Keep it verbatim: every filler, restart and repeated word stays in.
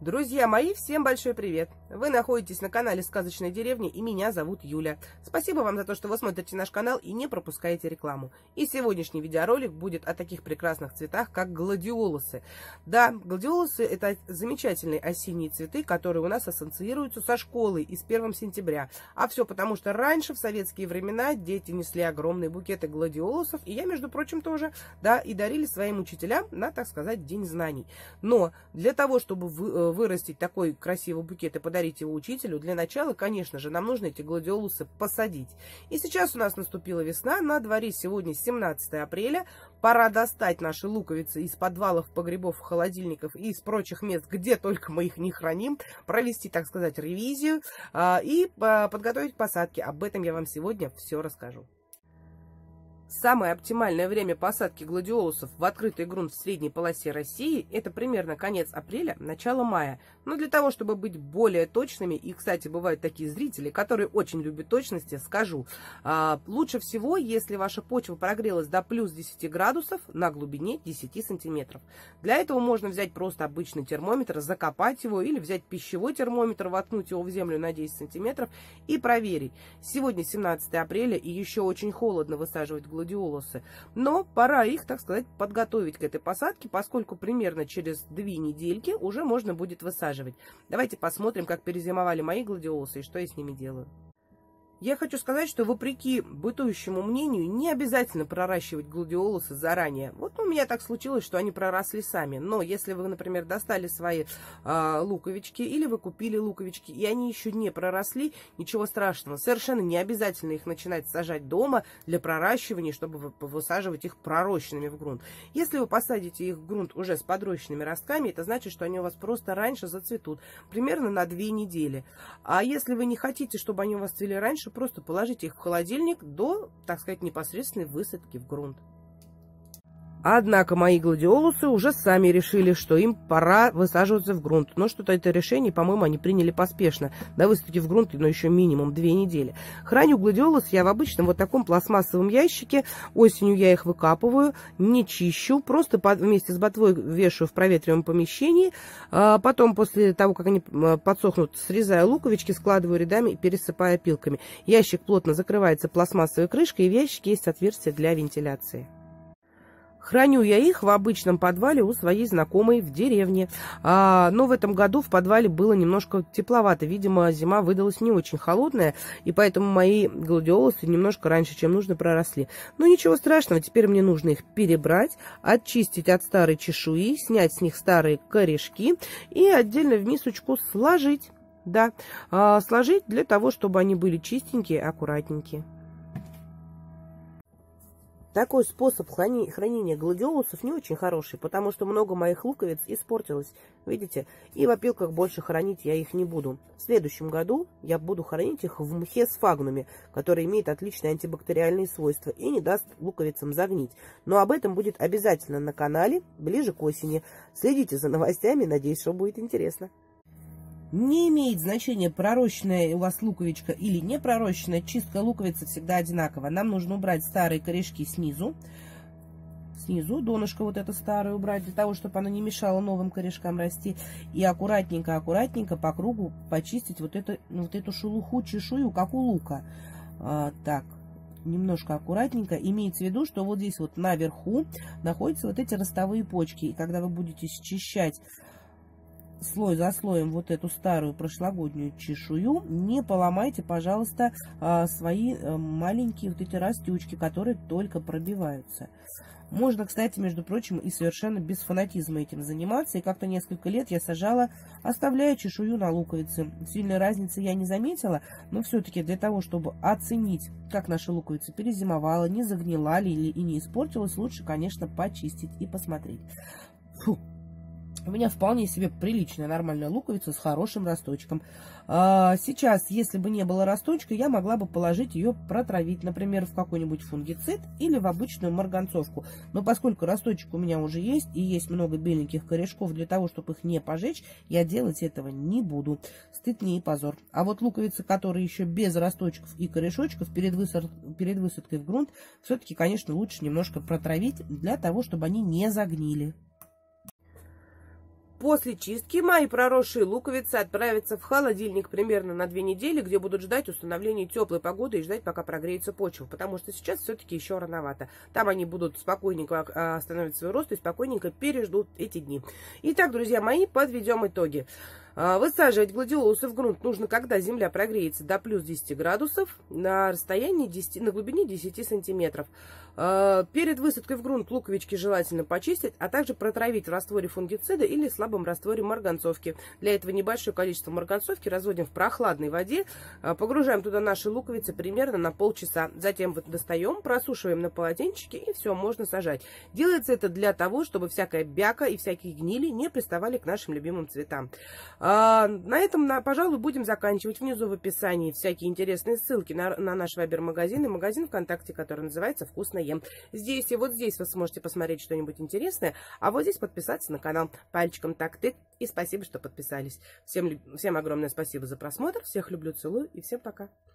Друзья мои, всем большой привет! Вы находитесь на канале Сказочная деревня, и меня зовут Юля. Спасибо вам за то, что вы смотрите наш канал и не пропускаете рекламу. И сегодняшний видеоролик будет о таких прекрасных цветах, как гладиолусы. Да, гладиолусы — это замечательные осенние цветы, которые у нас ассоциируются со школой и с первым сентября. А все потому, что раньше, в советские времена, дети несли огромные букеты гладиолусов, и я, между прочим, тоже, да, и дарили своим учителям на, так сказать, День знаний. Но для того, чтобы вы вырастить такой красивый букет и подарить его учителю, для начала, конечно же, нам нужно эти гладиолусы посадить. И сейчас у нас наступила весна, на дворе сегодня семнадцатое апреля. Пора достать наши луковицы из подвалов, погребов, холодильников и из прочих мест, где только мы их не храним, провести, так сказать, ревизию и подготовить к посадке. Об этом я вам сегодня все расскажу. Самое оптимальное время посадки гладиолусов в открытый грунт в средней полосе России — это примерно конец апреля, начало мая. Но для того, чтобы быть более точными, и, кстати, бывают такие зрители, которые очень любят точности, скажу, а, лучше всего, если ваша почва прогрелась до плюс десяти градусов на глубине десяти сантиметров. Для этого можно взять просто обычный термометр, закопать его, или взять пищевой термометр, воткнуть его в землю на десять сантиметров и проверить. Сегодня семнадцатое апреля, и еще очень холодно высаживать гладиолусы. гладиолусы. Но пора их, так сказать, подготовить к этой посадке, поскольку примерно через две недельки уже можно будет высаживать. Давайте посмотрим, как перезимовали мои гладиолусы и что я с ними делаю. Я хочу сказать, что вопреки бытующему мнению, не обязательно проращивать гладиолусы заранее. Вот у меня так случилось, что они проросли сами. Но если вы, например, достали свои э, луковички, или вы купили луковички, и они еще не проросли, ничего страшного. Совершенно не обязательно их начинать сажать дома для проращивания, чтобы высаживать их пророщенными в грунт. Если вы посадите их в грунт уже с подрощенными ростками, это значит, что они у вас просто раньше зацветут, примерно на две недели. А если вы не хотите, чтобы они у вас цвели раньше, просто положите их в холодильник до, так сказать, непосредственной высадки в грунт. Однако мои гладиолусы уже сами решили, что им пора высаживаться в грунт. Но что-то это решение, по-моему, они приняли поспешно. До высадки в грунт, но еще минимум две недели. Храню гладиолус я в обычном вот таком пластмассовом ящике. Осенью я их выкапываю, не чищу, просто под, вместе с ботвой вешаю в проветриваемом помещении. А потом, после того, как они подсохнут, срезаю луковички, складываю рядами и пересыпаю опилками. Ящик плотно закрывается пластмассовой крышкой, и в ящике есть отверстие для вентиляции. Храню я их в обычном подвале у своей знакомой в деревне. А, но в этом году в подвале было немножко тепловато. Видимо, зима выдалась не очень холодная, и поэтому мои гладиолусы немножко раньше, чем нужно, проросли. Но ничего страшного, теперь мне нужно их перебрать, очистить от старой чешуи, снять с них старые корешки и отдельно в мисочку сложить. Да, а, сложить для того, чтобы они были чистенькие, аккуратненькие. Такой способ хранения гладиолусов не очень хороший, потому что много моих луковиц испортилось, видите, и в опилках больше хранить я их не буду. В следующем году я буду хранить их в мхе сфагнуме, который имеет отличные антибактериальные свойства и не даст луковицам загнить. Но об этом будет обязательно на канале ближе к осени. Следите за новостями, надеюсь, что будет интересно. Не имеет значения, пророщенная у вас луковичка или не пророщенная, чистка луковицы всегда одинакова. Нам нужно убрать старые корешки снизу. Снизу донышко вот это старое убрать, для того, чтобы оно не мешало новым корешкам расти. И аккуратненько-аккуратненько по кругу почистить вот, это, вот эту шелуху, чешую, как у лука. А, так, немножко аккуратненько. Имейте в виду, что вот здесь вот наверху находятся вот эти ростовые почки. И когда вы будете счищать слой за слоем вот эту старую прошлогоднюю чешую, не поломайте, пожалуйста, свои маленькие вот эти растючки, которые только пробиваются. Можно, кстати, между прочим, и совершенно без фанатизма этим заниматься. И как-то несколько лет я сажала, оставляя чешую на луковице. Сильной разницы я не заметила, но все-таки для того, чтобы оценить, как наша луковица перезимовала, не загнила ли или и не испортилась, лучше, конечно, почистить и посмотреть. Фу. У меня вполне себе приличная нормальная луковица с хорошим росточком. Сейчас, если бы не было росточка, я могла бы положить ее, протравить, например, в какой-нибудь фунгицид или в обычную марганцовку. Но поскольку росточек у меня уже есть и есть много беленьких корешков, для того, чтобы их не пожечь, я делать этого не буду. Стыд мне и позор. А вот луковицы, которые еще без росточков и корешочков, перед, высад... перед высадкой в грунт, все-таки, конечно, лучше немножко протравить, для того, чтобы они не загнили. После чистки мои проросшие луковицы отправятся в холодильник примерно на две недели, где будут ждать установления теплой погоды и ждать, пока прогреется почва, потому что сейчас все-таки еще рановато. Там они будут спокойненько остановить свой рост и спокойненько переждут эти дни. Итак, друзья мои, подведем итоги. Высаживать гладиолусы в грунт нужно, когда земля прогреется до плюс десяти градусов на расстоянии десяти, на глубине десяти сантиметров. Перед высадкой в грунт луковички желательно почистить, а также протравить в растворе фунгицида или слабом растворе марганцовки. Для этого небольшое количество марганцовки разводим в прохладной воде, погружаем туда наши луковицы примерно на полчаса. Затем вот достаем, просушиваем на полотенчике и все, можно сажать. Делается это для того, чтобы всякая бяка и всякие гнили не приставали к нашим любимым цветам. А, на этом, на, пожалуй, будем заканчивать. Внизу в описании всякие интересные ссылки на, на наш Вайбер-магазин и магазин ВКонтакте, который называется «Вкусно ем». Здесь и вот здесь вы сможете посмотреть что-нибудь интересное, а вот здесь подписаться на канал пальчиком так-тык. И спасибо, что подписались. Всем, всем огромное спасибо за просмотр. Всех люблю, целую и всем пока.